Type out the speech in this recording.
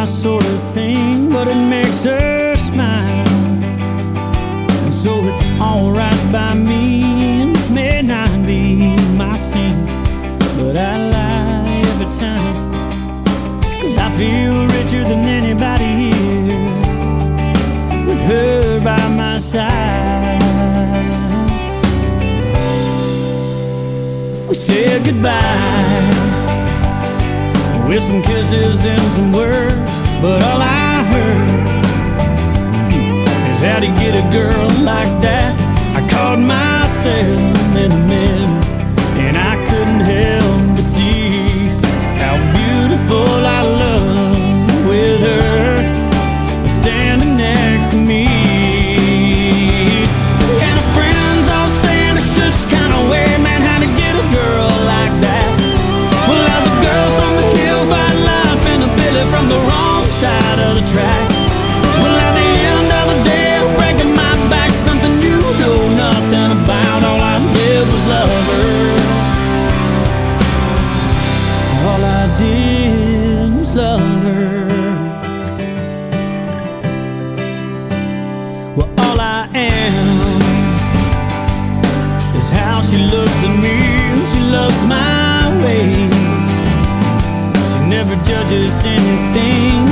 my sort of thing, but it makes her smile, and so it's alright by me. And this may not be my scene, but I lie every time, 'cause I feel richer than anybody here with her by my side. We said goodbye with some kisses and some words, but all I heard is how to get a girl like that. I caught myself in the middle, and I couldn't help but see how beautiful I love with her standing next to me. And her friends all saying it's just kind of weird, man, how to get a girl like that. Well, as a girl from the hill, fight life in the billy from the wrong side of the tracks. Well, at the end of the day, breaking my back, something you know nothing about. All I did was love her. All I did was love her. Well, all I am is how she looks at me. She loves my ways. She never judges anything,